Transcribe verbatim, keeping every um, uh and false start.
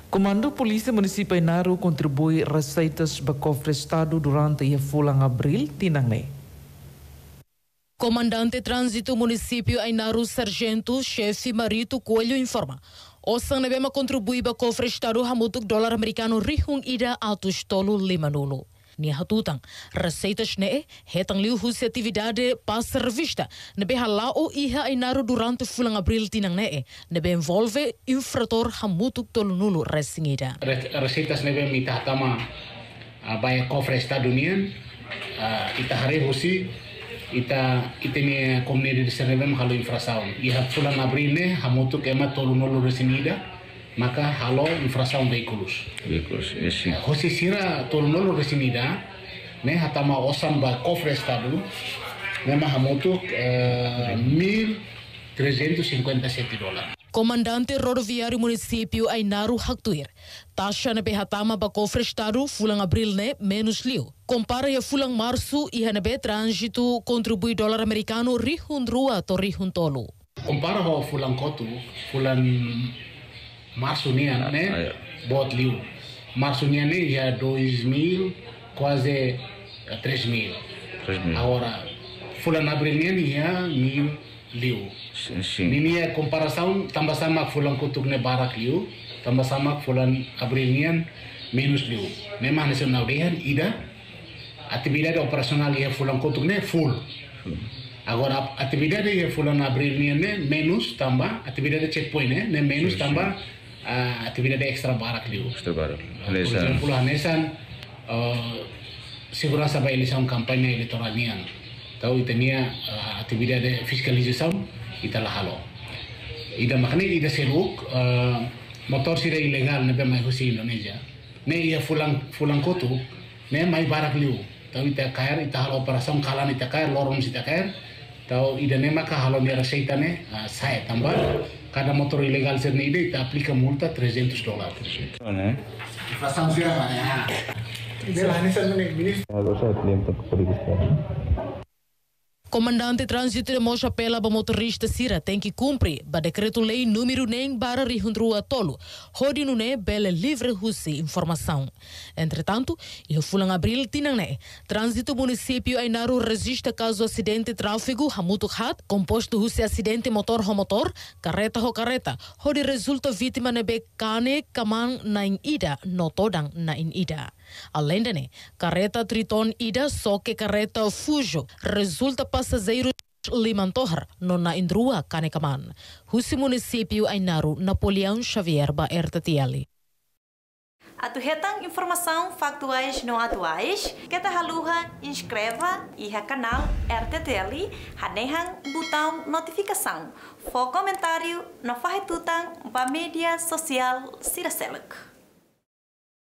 Comando Polícia Municipal Inaru contribui receitas para cofre Estado durante a fulang abril, tinangne. Comandante Trânsito Município Inaru Sargento, chefe Marito Coelho informa. O Sanebema contribui para cofre Estado hamutuk dólar americano rihung ida altos tolo lima nulo. Nia hatutang receitas ne hetang liu husi atividade passa revista nebe halao iha Inaru durante fulang abril tinang ne nebe envolve infrator hamutuk tolo nulo resingida. Receitas nebe mita tama baya cofre Estado nian ita hari husi ita itene komunidade de Sanebema halo infrasound iha fulang abril ne hamutuk ema tolo nulo resingida. Maka halo infrasound veículos. Veículos, sim. Hoje sira tolonolo resinida, né? Hatama osam ba cofre Estado, né? Mahamutuk mil trezentos e cinquenta e sete dólares. Comandante Rodoviário Município Inaru Haktuir. Taxa na behatama ba cofre Estado fulang abril ne menos liu. Compara ya fulang março e hanabe trânsito contribui dólar americano rihun rua to rihun tolo. Compara ho fulang kotu, fulang março nian, né? Bot liu. Março nian né já dois mil, quase três mil. Agora, fulan abril nian já mil liu. Sim. Ini é comparação tambah sama fulan kutuk ne barak liu, tambah sama fulan abril nian menos liu. Memang nasional dehan ida atividade operasional ya fulan kutuk ne full. Agora, atividade ya fulan abril nian ne menos tambah atividade checkpoint ne, ne menos tambah Uh, atividade extra barak liu. Extra barak. Por exemplo, hanesan uh, segurança para eleição campanha eleitoral nian. Tahu itania uh, atividade fiscalização italah halo. Ida makanya ida seluk uh, motor sira ilegal nebe mai husi Indonesia. Ne ia fulang fulang kotu ne mai barak liu. Tahu ita kair ita halo operação kalan ita kair lorong ita kair. Tahu ida ne maka halo ni receita ne uh, saya tambah cada motor ilegal ser ide ita aplica multa trezentos dólares. Né? Infração sira ya. Dela hanesan ne ministro. Agora saya claim tak pergi. Comandante Trânsito de Mocha apela para motorista Sira tem que cumprir ba decreto-lei número nem para rihundrua tolo. Hodi no ne bela livre husi informação. Entretanto, e fulang abril tinang ne. Trânsito Município Inaru registra caso acidente tráfego hamutuk hat, composto husi acidente motor ho motor, carreta ho carreta. Hodi resulta vítima nebe kane kaman na in ida, no todang na in ida. Além de ne, carreta Triton ida soque carreta Fujo resulta passageiros limantohar no na indrua kanekaman. Husi Município Inaru Napoleão Xavier ba R T T L. Atuhetang informação factuais não atuais, que ta haluha inscreva e ha canal R T T L, hanehang botão notificação, for comentário no fahetutang ba mídia social Siraselek.